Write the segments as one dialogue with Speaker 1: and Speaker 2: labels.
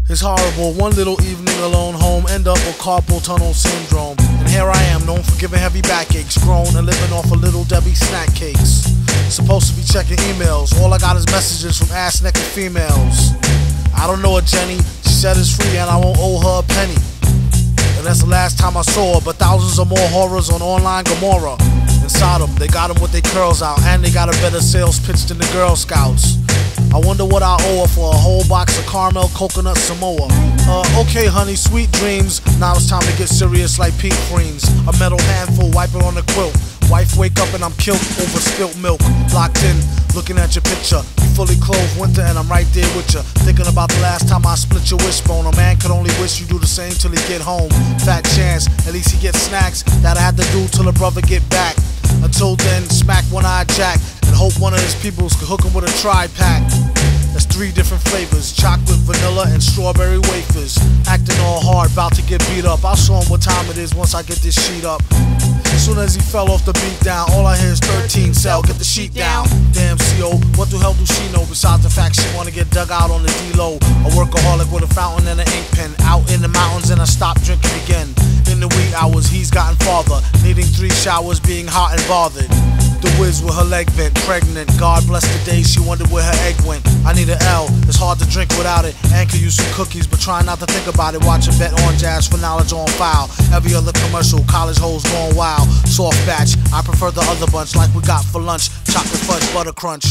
Speaker 1: It's horrible, one little evening alone home, end up with carpal tunnel syndrome. And here I am, known for giving heavy backaches, grown and living off of Little Debbie snack cakes. Supposed to be checking emails, all I got is messages from ass-naked females. I don't know her, Jenny, she said it's free and I won't owe her a penny. And that's the last time I saw her, but thousands of more horrors on online Gomorrah. Inside them, they got them with their curls out, and they got a better sales pitch than the Girl Scouts. I wonder what I owe her for a whole box of caramel coconut Samoa. Okay honey, sweet dreams. Now it's time to get serious like Pete Freens. A metal handful, wipe it on the quilt. Wife wake up and I'm killed over spilt milk. Locked in, looking at your picture. You fully clothed winter and I'm right there with you. Thinking about the last time I split your wishbone. A man could only wish you do the same till he get home. Fat chance, at least he gets snacks that I had to do till a brother get back. Until then, smack one-eyed Jack and hope one of his peoples could hook him with a tri-pack. That's 3 different flavors, chocolate, vanilla, and strawberry wafers. Acting all hard, about to get beat up. I'll show him what time it is once I get this sheet up. As soon as he fell off the beat down, all I hear is 13 cell, get the sheet down. Damn CO, what the hell do she know besides the fact she wanna get dug out on the D-Low? A workaholic with a fountain and an ink pen, out in the mountains and I stopped drinking again. In the wee hours, he's gotten farther, needing 3 showers, being hot and bothered. The whiz with her leg bent, pregnant. God bless the day she wondered where her egg went. I need an L, it's hard to drink without it. And could use some cookies, but try not to think about it. Watch a bet on jazz for knowledge on file. Every other commercial, college hoes going wild. Soft batch, I prefer the other bunch, like we got for lunch. Chocolate fudge, butter crunch.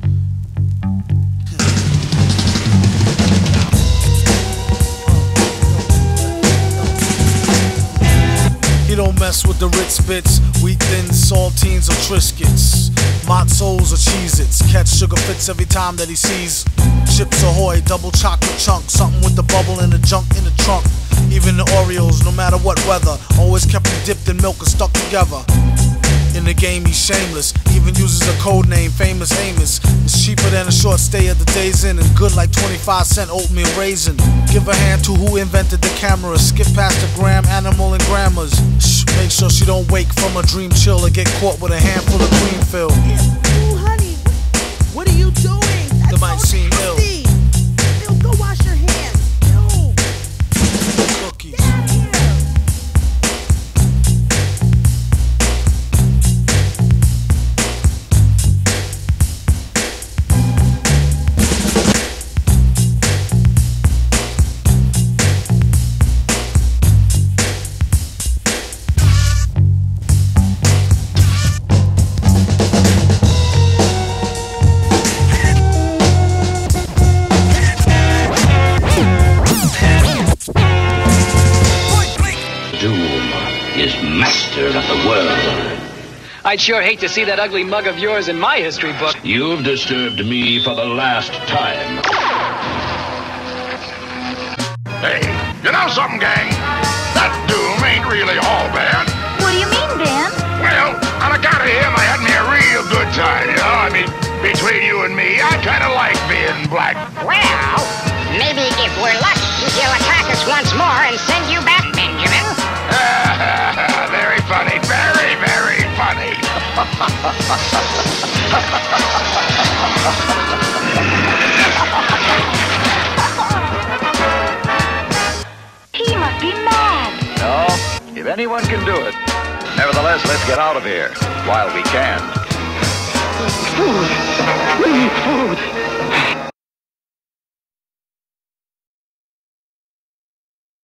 Speaker 1: He don't mess with the Ritz bits, wheat thins, saltines, or Triscuits, Mozzos or Cheez-Its. Catch sugar fits every time that he sees Chips Ahoy, double chocolate chunk, something with the bubble and the junk in the trunk. Even the Oreos, no matter what weather, always kept them dipped in milk and stuck together. In the game he's shameless, even uses a code name, Famous Amos. It's cheaper than a short stay at the Days Inn and good like 25-cent oatmeal raisin. Give a hand to who invented the camera, skip past the gram, animal and grammars. Shh, make sure she don't wake from a dream chill or get caught with a handful of cream fill.
Speaker 2: Ooh, honey, what are you doing? That's
Speaker 1: That might
Speaker 2: so
Speaker 1: seem ill.
Speaker 2: nasty. Ew, go wash your hands. Ew.
Speaker 1: Cookies.
Speaker 2: Get out of here.
Speaker 3: Is master of the world.
Speaker 4: I'd sure hate to see that ugly mug of yours in my history book.
Speaker 3: You've disturbed me for the last time.
Speaker 5: Hey, you know something, gang? That Doom ain't really all bad.
Speaker 6: What do you mean, Dan?
Speaker 5: Well, on account of him, I had me a real good time, you know? I mean, between you and me, I kind of like being black.
Speaker 7: Well, maybe if we're lucky, he'll attack us once more and send you back, Benjamin.
Speaker 5: Very funny, very, very funny.
Speaker 6: He must be mad.
Speaker 8: No, if anyone can do it. Nevertheless, let's get out of here while we can.
Speaker 6: Food. We need food.